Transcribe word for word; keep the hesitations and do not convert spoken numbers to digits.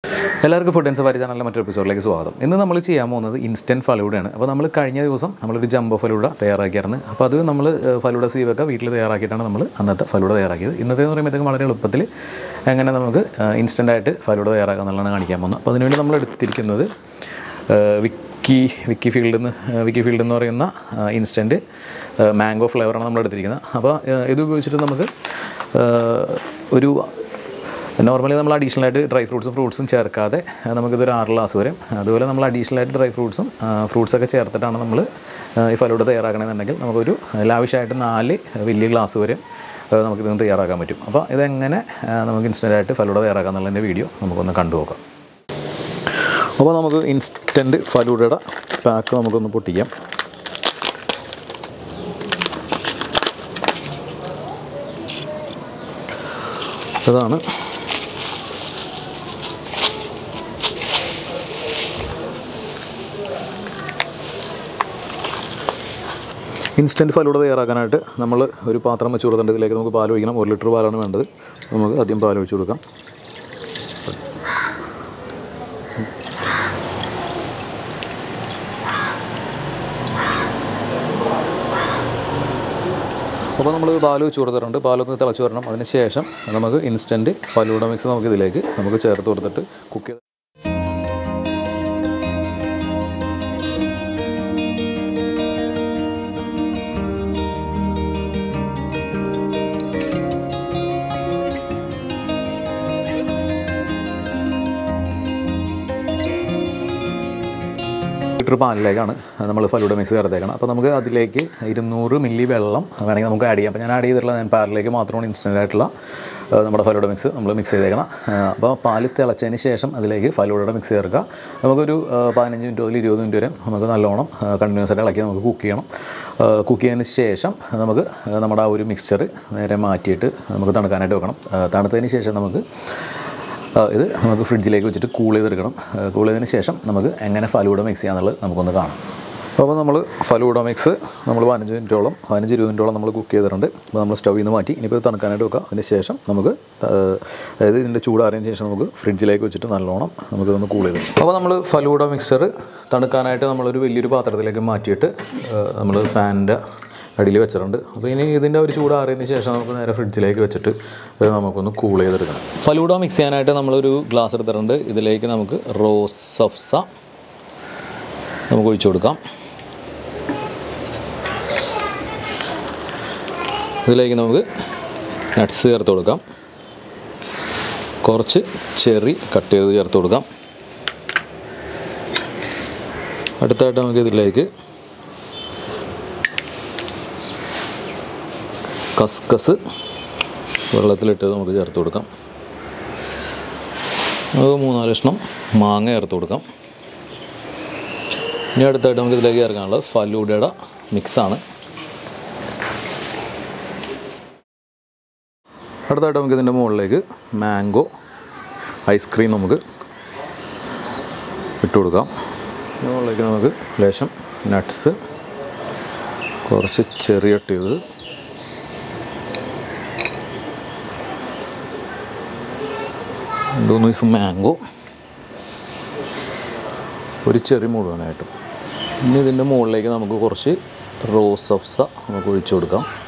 എല്ലാവർക്കും food and safari ചാനലിലെ മറ്റൊരു എപ്പിസോഡിലേക്ക് സ്വാഗതം. ഇന്ന് നമ്മൾ ചെയ്യാൻ പോകുന്നത് ഇൻസ്റ്റൻറ്റ് ഫലൂഡയാണ്. അപ്പോൾ നമ്മൾ കഴിഞ്ഞ ദിവസം നമ്മളൊരു ജംബോ ഫലൂഡ തയ്യാറാക്കിയായിരുന്നു. അപ്പോൾ അത് നമ്മൾ ഫലൂഡ സീവൊക്കെ വീട്ടിൽ തയ്യാറാക്കിയിട്ടാണ് നമ്മൾ അന്നത്തെ ഫലൂഡ തയ്യാറാക്കിയത്. ഇന്നത്തെ എന്ന് പറയുമ്പോഴത്തേക്കും വളരെ എളുപ്പത്തിൽ എങ്ങനെ നമുക്ക് ഇൻസ്റ്റൻ്റായിട്ട് ഫലൂഡ തയ്യാറാക്കുക എന്നുള്ളതാണ് കാണിക്കാൻ പോകുന്നത്. അപ്പോൾ അതിനുവേണ്ടി നമ്മൾ എടുത്തിരിക്കുന്നത് വിക്കി വിക്കി ഫീൽഡിൽ നിന്ന് വിക്കി ഫീൽഡ് എന്ന് പറയുന്ന ഇൻസ്റ്റൻറ്റ് മാംഗോ ഫ്ലേവറാണ് നമ്മൾ എടുത്തിരിക്കുന്നത്. അപ്പോൾ ഇത് ഉപയോഗിച്ചിട്ട് നമുക്ക് ഒരു നോർമലി നമ്മൾ അഡീഷണലായിട്ട് ഡ്രൈ ഫ്രൂട്ട്സും ഫ്രൂട്ട്സും ചേർക്കാതെ നമുക്കിതൊരു ആറ് ഗ്ലാസ് വരും. അതുപോലെ നമ്മൾ അഡീഷണലായിട്ട് ഡ്രൈ ഫ്രൂട്ട്സും ഫ്രൂട്ട്സൊക്കെ ചേർത്തിട്ടാണ് നമ്മൾ ഈ ഫലൂഡ തയ്യാറാക്കണമെന്നുണ്ടെങ്കിൽ നമുക്കൊരു ലാവിഷായിട്ട് നാല് വലിയ ഗ്ലാസ് വരെ നമുക്കിതൊന്ന് തയ്യാറാക്കാൻ പറ്റും. അപ്പോൾ ഇതെങ്ങനെ നമുക്ക് ഇൻസ്റ്റൻ്റായിട്ട് ഫലൂഡ തയ്യാറാക്കാം എന്നുള്ളതിൻ്റെ വീഡിയോ നമുക്കൊന്ന് കണ്ടു നോക്കാം. അപ്പോൾ നമുക്ക് ഇൻസ്റ്റൻറ്റ് ഫലൂഡയുടെ പാക്ക് നമുക്കൊന്ന് പൊട്ടിക്കാം. ഇതാണ് ഇൻസ്റ്റൻറ്റ് ഫലൂഡ തയ്യാറാക്കാനായിട്ട് നമ്മൾ ഒരു പാത്രം വെച്ച് കൊടുത്തിട്ട് ഇതിലേക്ക് നമുക്ക് പാൽ ഒഴിക്കണം. ഒരു ലിറ്റർ പാലാണ് വേണ്ടത്. നമുക്ക് ആദ്യം പാൽ ഒഴിച്ച് കൊടുക്കാം. അപ്പോൾ നമ്മൾ പാൽ വെച്ച് കൊടുത്തിട്ടുണ്ട്. പാലൊന്ന് തിളച്ച് വരണം. അതിന് ശേഷം നമുക്ക് ഇൻസ്റ്റൻറ്റ് ഫലൂഡ മിക്സ് നമുക്ക് ഇതിലേക്ക് നമുക്ക് ചേർത്ത് കൊടുത്തിട്ട് കുക്ക് ചെയ്ത് ലിറ്റർ പാലിലേക്കാണ് നമ്മൾ ഫലൂഡ മിക്സ് ചേർത്തേക്കണം. അപ്പോൾ നമുക്ക് അതിലേക്ക് ഇരുന്നൂറ് മില്ലി വെള്ളം വേണമെങ്കിൽ നമുക്ക് ആഡ് ചെയ്യാം. അപ്പോൾ ഞാൻ ആഡ് ചെയ്തിട്ടുള്ള ഞാൻ പാലിലേക്ക് മാത്രമാണ് ഇൻസ്റ്റൻ്റ് ആയിട്ടുള്ള നമ്മുടെ ഫലൂഡ മിക്സ് നമ്മൾ മിക്സ് ചെയ്തേക്കണം. അപ്പോൾ പാല് തിളച്ചതിന് ശേഷം അതിലേക്ക് ഫലൂഡയുടെ മിക്സ് ചേർക്കുക. നമുക്കൊരു പതിനഞ്ച് മിനിറ്റ് മുതൽ ഇരുപത് മിനിറ്റ് വരെ നമുക്ക് നല്ലോണം കണ്ടിന്യൂസ് ആയിട്ട് ഇളക്കി നമുക്ക് കുക്ക് ചെയ്യണം. കുക്ക് ചെയ്തതിന് ശേഷം നമുക്ക് നമ്മുടെ ആ ഒരു മിക്സ്ചർ നേരെ മാറ്റിയിട്ട് നമുക്ക് തണുക്കാനായിട്ട് വെക്കണം. തണുത്തതിന് ശേഷം നമുക്ക് ഇത് നമുക്ക് ഫ്രിഡ്ജിലേക്ക് വെച്ചിട്ട് കൂൾ ചെയ്തെടുക്കണം. കൂൾ ചെയ്തതിന് ശേഷം നമുക്ക് എങ്ങനെ ഫലൂഡ മിക്സ് ചെയ്യാന്നുള്ളത് നമുക്കൊന്ന് കാണാം. അപ്പോൾ നമ്മൾ ഫലൂഡ മിക്സ് നമ്മൾ പതിനഞ്ച് മിനിറ്റോളം പതിനഞ്ച് ഇരുപത് മിനിറ്റോളം നമ്മൾ കുക്ക് ചെയ്തിട്ടുണ്ട്. അപ്പോൾ നമ്മൾ സ്റ്റൗവിൽ നിന്ന് മാറ്റി ഇനിയിപ്പോൾ തണുക്കാനായിട്ട് വെക്കുക. അതിന് ശേഷം നമുക്ക് അതായത് ഇതിൻ്റെ ചൂടാറിയതിന് ശേഷം നമുക്ക് ഫ്രിഡ്ജിലേക്ക് വെച്ചിട്ട് നല്ലോണം നമുക്കിതൊന്ന് കൂൾ ചെയ്ത്. അപ്പോൾ നമ്മൾ ഫലൂഡ മിക്സർ തണുക്കാനായിട്ട് നമ്മളൊരു വലിയൊരു പാത്രത്തിലേക്ക് മാറ്റിയിട്ട് നമ്മൾ ഫാനിൻ്റെ അടിയിൽ വെച്ചിട്ടുണ്ട്. അപ്പോൾ ഇനി ഇതിൻ്റെ ഒരു ചൂടാറിയതിന് ശേഷം നമുക്ക് നേരെ ഫ്രിഡ്ജിലേക്ക് വെച്ചിട്ട് നമുക്കൊന്ന് കൂൾ ചെയ്തെടുക്കണം. ഫലൂഡ മിക്സ് ചെയ്യാനായിട്ട് നമ്മളൊരു ഗ്ലാസ് എടുത്തിട്ടുണ്ട്. ഇതിലേക്ക് നമുക്ക് റോസ് സഫ്സ നമുക്ക് ഒഴിച്ചു കൊടുക്കാം. ഇതിലേക്ക് നമുക്ക് നട്ട്സ് ചേർത്ത് കൊടുക്കാം. കുറച്ച് ചെറി കട്ട് ചെയ്ത് ചേർത്ത് കൊടുക്കാം. അടുത്തായിട്ട് നമുക്ക് ഇതിലേക്ക് കസ്കസ് വെള്ളത്തിലിട്ട് നമുക്ക് ചേർത്ത് കൊടുക്കാം. അത് മൂന്നാല് കഷ്ണം മാങ്ങ ചേർത്ത് കൊടുക്കാം. ഇനി അടുത്തായിട്ട് നമുക്ക് ഇതിലേക്ക് ചേർക്കാനുള്ളത് ഫലൂഡയുടെ മിക്സാണ്. അടുത്തായിട്ട് നമുക്ക് ഇതിൻ്റെ മുകളിലേക്ക് മാംഗോ ഐസ്ക്രീം നമുക്ക് ഇട്ട് കൊടുക്കാം. മുകളിലേക്ക് നമുക്ക് ലേശം നട്ട്സ്, കുറച്ച് ചെറി കട്ട് ചെയ്തത്, മൂന്ന് പീസ് മാംഗോ, ഒരു ചെറി മുഴുവനായിട്ടും. ഇനി ഇതിൻ്റെ മുകളിലേക്ക് നമുക്ക് കുറച്ച് റോസ് സഫ്സ നമുക്ക് ഒഴിച്ചു കൊടുക്കാം.